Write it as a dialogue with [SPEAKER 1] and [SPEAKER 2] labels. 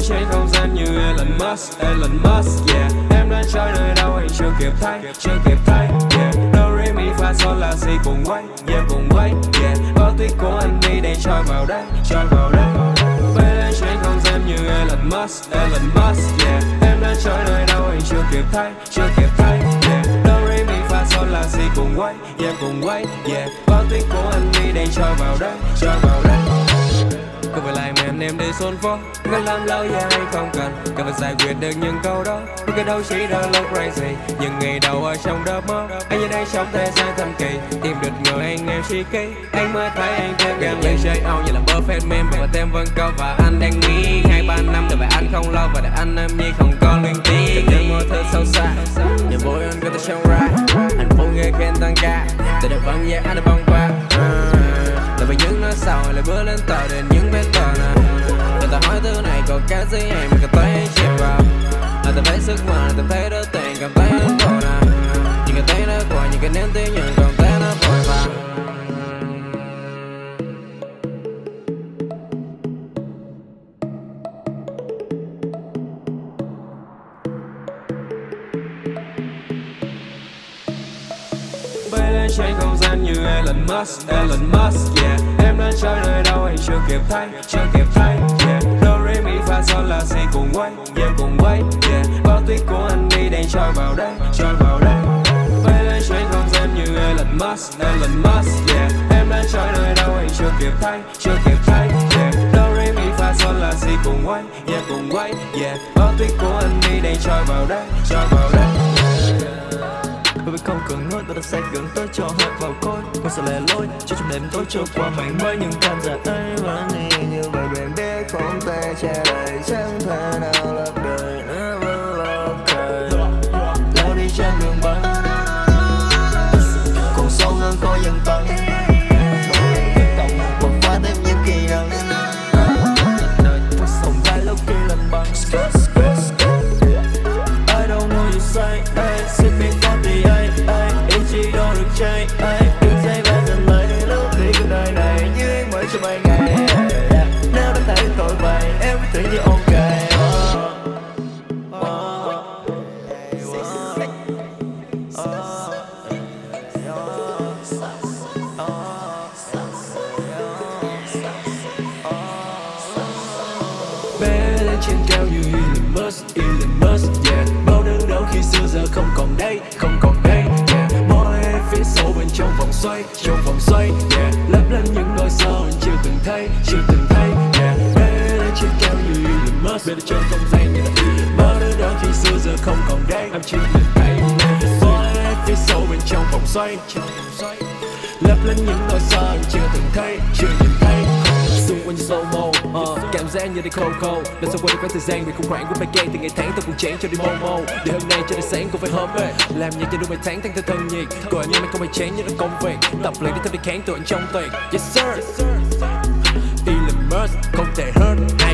[SPEAKER 1] trên không gian như Elon Musk, yeah. Em đã chơi nơi đâu anh chưa kịp thấy, yeah. Do re mi fa sol la si cùng quay, yeah. Có tuyết của anh đi để trôi vào đây. Bay lên trên không gian như Elon Musk, yeah. Em đã chơi nơi đâu anh chưa kịp thấy, yeah. Do re mi fa sol la si cùng quay, yeah. Có tuyết của anh đi để trôi vào đây. Có phải lại mà em đi xôn phố có làm lâu giờ hay không cần phải giải quyết được những câu đó. Cái đâu chỉ đôi lúc crazy. Những ngày đầu ở trong đợt mơ anh ở đây trong thế gian thầm kỳ. Tìm được người anh em chi ký. Anh mới thấy anh thêm gần lên chơi out như là perfect man. Và tem vân câu và anh đang nghĩ 2-3 năm đời vậy anh không lâu. Và để anh em như không còn luyện tí. Từng mơ thơ sâu xa những vui anh có thể show ra. Anh phụ nghe khen tăng ca từ đời vẫn dễ anh đã băng qua. Là vì những nói sau lại bước lên tàu đến những bên bờ nè. Người ta hỏi thứ này có cái gì em mà cảm thấy anh chìm vào. Là ta thấy sức mạnh, ta thấy đỡ tình, cảm thấy hứng khổ nè. Những cái tay nó qua, những cái nén tiếng nhưng còn thấy nó vội vàng. Bay lên trên không gian như Elon Musk, yeah. Em đã chơi nơi đâu anh chưa kịp thấy, yeah. Do re mi fa sol la si cùng quay, yeah. Bao tuyết của anh đi để trôi vào đây. Bay lên trên không gian như Elon Musk, yeah. Em đã chơi nơi đâu anh chưa kịp thấy, yeah. Do re mi fa sol la si cùng quay, yeah. Bao tuyết của anh đi để trôi vào đây.
[SPEAKER 2] Bởi vì không cần nói, ta đã sẽ gần tới cho hết vào cối. Không sợ lẻ loi, cho trong đêm tối trôi qua màn mới. Nhưng cảm giác ấy vẫn đi như vậy. Bạn biết không thể che đậy, chẳng thể nào lấp đời. Never okay. Lao đi trên đường băng, còn sâu hơn khó dần tăng. Bộc phát thêm những kỹ năng, sống vai lúc khi lần bằng. I don't know you say, hey, sipping coffee, hey, hey, ý chí đâu được chơi, hey, đừng dây về dần lấy lúc đi cuộc đời này như anh mới cho mấy ngày. Nếu đã thấy tội vậy, everything is okay.
[SPEAKER 1] Bé lên trên cao như Elon Musk, yeah. Bao đớn đau khi xưa giờ không còn đây, yeah. Mỗi phía sâu bên trong vòng xoay, yeah. Lấp lánh những nỗi sợ anh chưa từng thấy, yeah. Bé lên trên cao như Elon Musk, bé lên trên không gian như là Elon. Bao đớn đau khi xưa giờ không còn đây, em chỉ nhìn thấy. Mỗi phía sâu bên trong vòng xoay, lấp lánh những nỗi sợ anh chưa từng thấy, xung quanh slow mo, cảm giác như đây cold. Lần sau qua được khoảng thời gian bị khủng hoảng của bài gan từ ngày tháng tôi cũng chán cho đi mau. Để hôm nay cho đến sáng cũng phải hôm về làm nhạc cho đôi mấy tháng thân thân nhiệt. Gọi anh em anh không phải chán như là công việc. Tập luyện để theo đi kháng tụi anh trong tuyệt. Yes sir, Elon Musk không thể hurt.